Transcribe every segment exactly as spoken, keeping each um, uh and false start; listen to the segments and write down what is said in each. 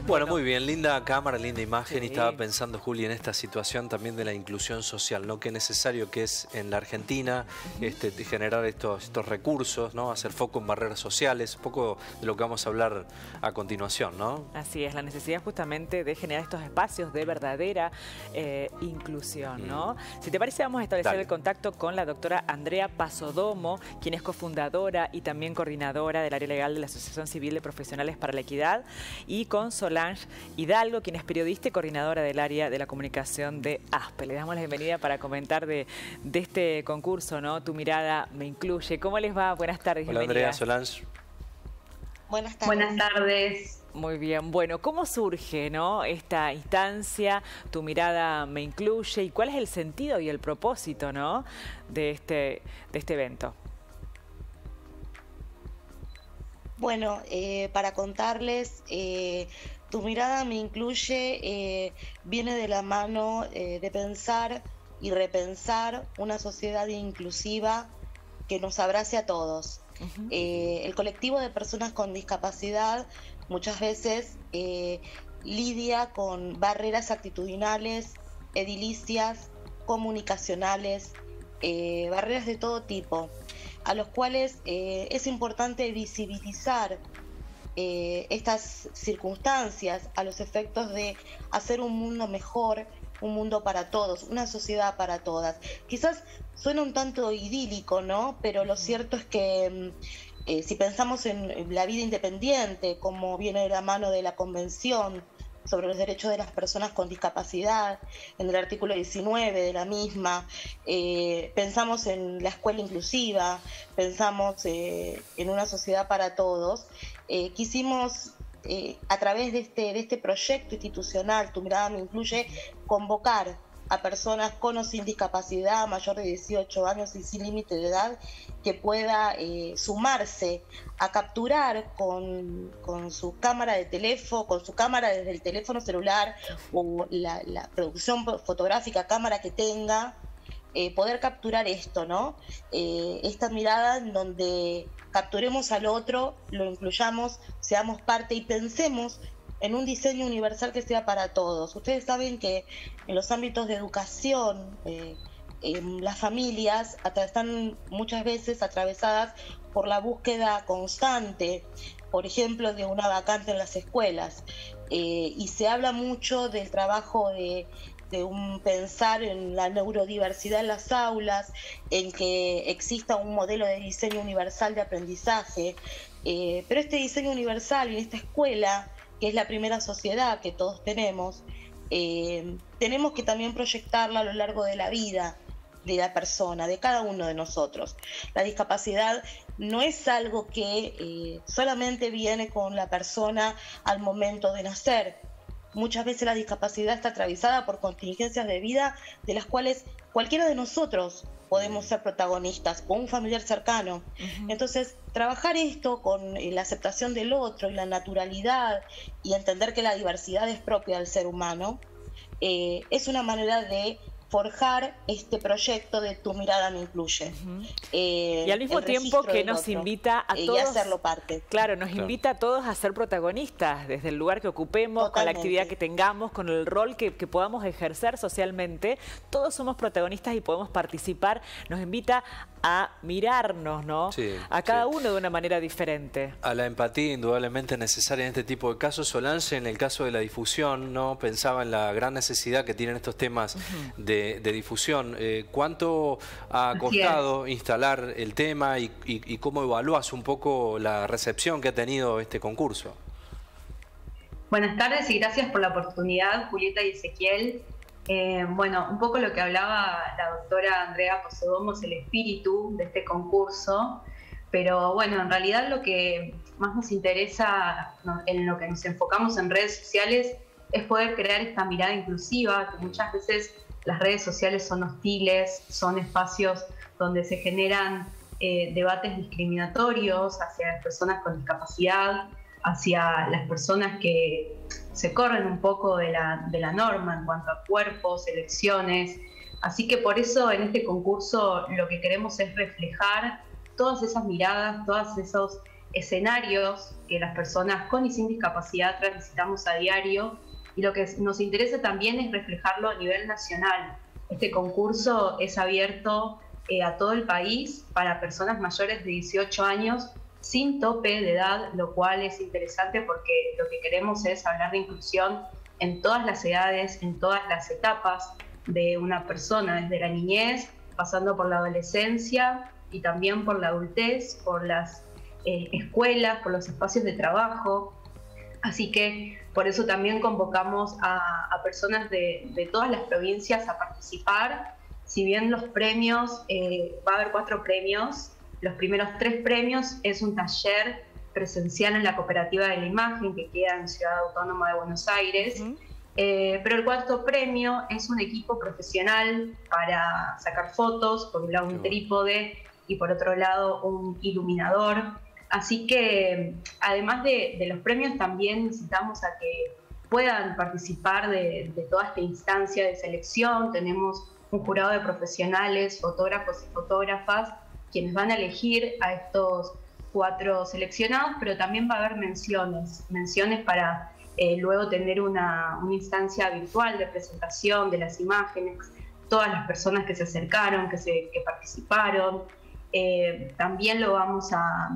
Bueno, muy bien, linda cámara, linda imagen. Sí. Y estaba pensando, Juli, en esta situación también de la inclusión social, ¿no? Qué necesario que es en la Argentina uh-huh. este, generar estos, estos recursos, ¿no? Hacer foco en barreras sociales, un poco de lo que vamos a hablar a continuación, ¿no? Así es, la necesidad justamente de generar estos espacios de verdadera eh, inclusión, ¿no? Mm. Si te parece, vamos a establecer Dale. el contacto con la doctora Andrea Pasodomo, quien es cofundadora y también coordinadora del área legal de la Asociación Civil de Profesionales para la Equidad, y con Solange Hidalgo, quien es periodista y coordinadora del área de la comunicación de ASPE. Le damos la bienvenida para comentar de, de este concurso, ¿no? Tu mirada me incluye. ¿Cómo les va? Buenas tardes. Hola, Andrea, Solange. Buenas tardes. Buenas tardes. Muy bien. Bueno, ¿cómo surge, ¿no? esta instancia, Tu mirada me incluye, y cuál es el sentido y el propósito, ¿no? de, este, de este evento? Bueno, eh, para contarles, eh, Tu mirada me incluye, eh, viene de la mano eh, de pensar y repensar una sociedad inclusiva que nos abrace a todos. Uh-huh. eh, el colectivo de personas con discapacidad muchas veces eh, lidia con barreras actitudinales, edilicias, comunicacionales, eh, barreras de todo tipo, a los cuales eh, es importante visibilizar eh, estas circunstancias a los efectos de hacer un mundo mejor, un mundo para todos, una sociedad para todas. Quizás suena un tanto idílico, ¿no? Pero lo cierto es que eh, si pensamos en la vida independiente, como viene de la mano de la Convención sobre los derechos de las personas con discapacidad, en el artículo diecinueve de la misma, eh, pensamos en la escuela inclusiva, pensamos eh, en una sociedad para todos, eh, quisimos eh, a través de este, de este proyecto institucional, Tu mirada me incluye, convocar a personas con o sin discapacidad, mayor de dieciocho años y sin límite de edad, que pueda eh, sumarse a capturar con, con su cámara de teléfono, con su cámara desde el teléfono celular o la, la producción fotográfica, cámara que tenga, eh, poder capturar esto, ¿no? Eh, esta mirada en donde capturemos al otro, lo incluyamos, seamos parte y pensemos en un diseño universal que sea para todos. Ustedes saben que en los ámbitos de educación, eh, eh, las familias están muchas veces atravesadas por la búsqueda constante, por ejemplo, de una vacante en las escuelas. Eh, y se habla mucho del trabajo de, de un pensar en la neurodiversidad en las aulas, en que exista un modelo de diseño universal de aprendizaje. Eh, pero este diseño universal en esta escuela, que es la primera sociedad que todos tenemos, eh, tenemos que también proyectarla a lo largo de la vida de la persona, de cada uno de nosotros. La discapacidad no es algo que eh, solamente viene con la persona al momento de nacer. Muchas veces la discapacidad está atravesada por contingencias de vida de las cuales cualquiera de nosotros podemos ser protagonistas, o un familiar cercano. Uh-huh. Entonces, trabajar esto con la aceptación del otro y la naturalidad y entender que la diversidad es propia del ser humano, eh, es una manera de forjar este proyecto de Tu mirada me incluye. Uh-huh. eh, y al mismo tiempo que nos otro, invita a todos, y hacerlo parte. Claro, nos claro. invita a todos a ser protagonistas, desde el lugar que ocupemos, Totalmente. con la actividad que tengamos, con el rol que, que podamos ejercer socialmente. Todos somos protagonistas y podemos participar. Nos invita a mirarnos, ¿no? Sí, a cada sí. uno de una manera diferente. A la empatía indudablemente necesaria en este tipo de casos. Solange, en el caso de la difusión, ¿no? Pensaba en la gran necesidad que tienen estos temas uh-huh. de, de difusión. Eh, ¿Cuánto ha costado instalar el tema y, y, y cómo evalúas un poco la recepción que ha tenido este concurso? Buenas tardes y gracias por la oportunidad, Julieta y Ezequiel. Eh, bueno, un poco lo que hablaba la doctora Andrea Pasodomo es el espíritu de este concurso, pero bueno, en realidad lo que más nos interesa, no, en lo que nos enfocamos en redes sociales, es poder crear esta mirada inclusiva, que muchas veces las redes sociales son hostiles, son espacios donde se generan eh, debates discriminatorios hacia las personas con discapacidad, hacia las personas que se corren un poco de la, de la norma en cuanto a cuerpos, elecciones. Así que por eso en este concurso lo que queremos es reflejar todas esas miradas, todos esos escenarios que las personas con y sin discapacidad transitamos a diario, y lo que nos interesa también es reflejarlo a nivel nacional. Este concurso es abierto eh, a todo el país para personas mayores de dieciocho años sin tope de edad, lo cual es interesante porque lo que queremos es hablar de inclusión en todas las edades, en todas las etapas de una persona, desde la niñez, pasando por la adolescencia y también por la adultez, por las eh, escuelas, por los espacios de trabajo. Así que por eso también convocamos a, a personas de, de todas las provincias a participar. Si bien los premios, eh, va a haber cuatro premios, los primeros tres premios es un taller presencial en la Cooperativa de la Imagen que queda en Ciudad Autónoma de Buenos Aires. Uh-huh. eh, pero el cuarto premio es un equipo profesional para sacar fotos, por un lado un trípode y por otro lado un iluminador. Así que además de, de los premios también necesitamos a que puedan participar de, de toda esta instancia de selección. Tenemos un jurado de profesionales, fotógrafos y fotógrafas, quienes van a elegir a estos cuatro seleccionados, pero también va a haber menciones, menciones para eh, luego tener una, una instancia virtual de presentación de las imágenes, todas las personas que se acercaron, que, se, que participaron. Eh, también lo vamos a,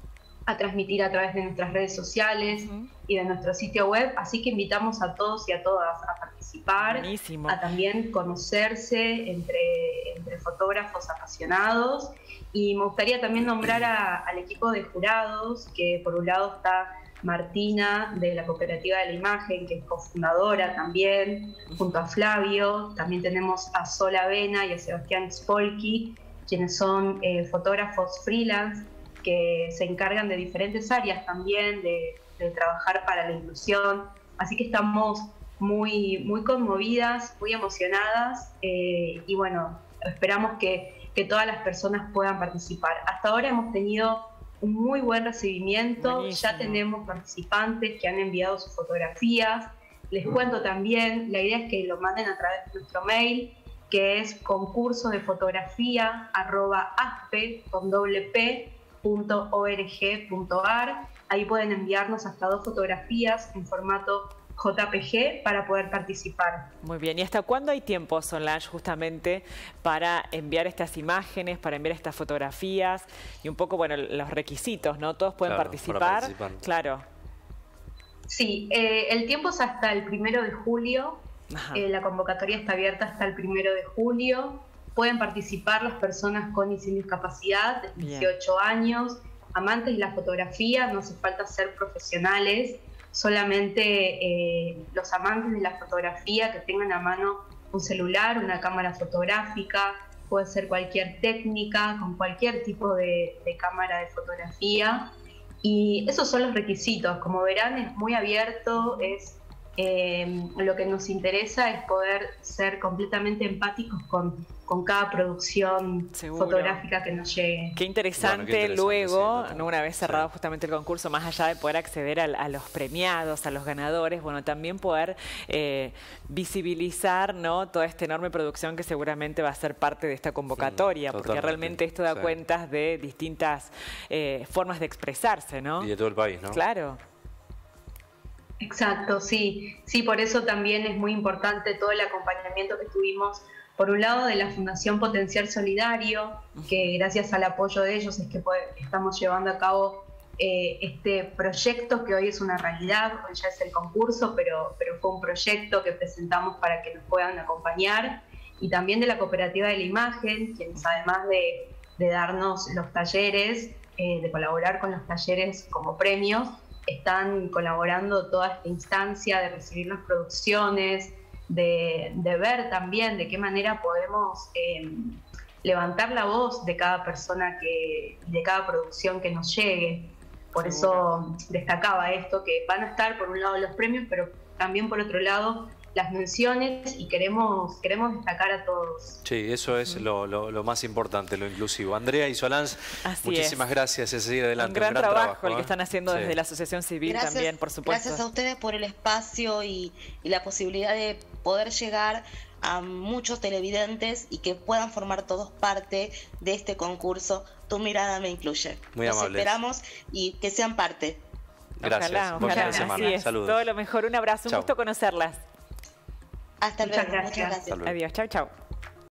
a transmitir a través de nuestras redes sociales uh-huh. y de nuestro sitio web, así que invitamos a todos y a todas a participar, Buenísimo. a también conocerse entre, entre fotógrafos apasionados. Y me gustaría también nombrar a, al equipo de jurados, que por un lado está Martina, de la Cooperativa de la Imagen, que es cofundadora también, junto a Flavio. También tenemos a Sol Avena y a Sebastián Spolky, quienes son eh, fotógrafos freelance, que se encargan de diferentes áreas también, de, de trabajar para la inclusión. Así que estamos muy, muy conmovidas, muy emocionadas, eh, y bueno, esperamos que que todas las personas puedan participar. Hasta ahora hemos tenido un muy buen recibimiento. Buenísimo. Ya tenemos participantes que han enviado sus fotografías. Les cuento también, la idea es que lo manden a través de nuestro mail, que es concurso de fotografía arroba aspe con doble p punto org punto ar. Ahí pueden enviarnos hasta dos fotografías en formato J P G para poder participar. Muy bien, ¿y hasta cuándo hay tiempo, Solange, justamente para enviar estas imágenes, para enviar estas fotografías y un poco, bueno, los requisitos, ¿no? Todos pueden claro, participar. participar. Claro. Sí, eh, el tiempo es hasta el primero de julio. Eh, la convocatoria está abierta hasta el primero de julio. Pueden participar las personas con y sin discapacidad, de dieciocho años, amantes de la fotografía, no hace falta ser profesionales. Solamente eh, los amantes de la fotografía que tengan a mano un celular, una cámara fotográfica, puede ser cualquier técnica, con cualquier tipo de, de cámara de fotografía. Y esos son los requisitos. Como verán, es muy abierto, es, eh, lo que nos interesa es poder ser completamente empáticos con, con cada producción Seguro. fotográfica que nos llegue. Qué interesante, bueno, qué interesante luego, sí, ¿no? Una vez cerrado sí. justamente el concurso, más allá de poder acceder a, a los premiados, a los ganadores, bueno, también poder eh, visibilizar, ¿no? Toda esta enorme producción que seguramente va a ser parte de esta convocatoria, sí, porque realmente esto da sí. cuentas de distintas eh, formas de expresarse, ¿no? Y de todo el país, ¿no? Claro. Exacto, sí. Sí, por eso también es muy importante todo el acompañamiento que tuvimos, por un lado, de la Fundación Potencial Solidario, que gracias al apoyo de ellos es que estamos llevando a cabo eh, este proyecto que hoy es una realidad, hoy ya es el concurso, pero, pero fue un proyecto que presentamos para que nos puedan acompañar, y también de la Cooperativa de la Imagen, quienes además de, de darnos los talleres, eh, de colaborar con los talleres como premios, están colaborando toda esta instancia de recibir las producciones, de, de ver también de qué manera podemos eh, levantar la voz de cada persona, que, de cada producción que nos llegue. Por eso destacaba esto, que van a estar por un lado los premios, pero también por otro lado las menciones, y queremos queremos destacar a todos. Sí, eso es lo, lo, lo más importante, lo inclusivo. Andrea y Solange, Así muchísimas es. gracias y a seguir adelante. Un gran, Un gran trabajo, trabajo el ¿eh? que están haciendo sí. desde la Asociación Civil gracias, también, por supuesto. Gracias a ustedes por el espacio y, y la posibilidad de poder llegar a muchos televidentes y que puedan formar todos parte de este concurso Tu Mirada Me Incluye. Muy Los amables. esperamos y que sean parte. Gracias. Ojalá, Buen ojalá. fin de semana. Así es. Saludos. Todo lo mejor. Un abrazo. Un Chau. gusto conocerlas. Hasta Muchas luego. gracias. Muchas gracias. Hasta luego. Adiós. Chau, chau.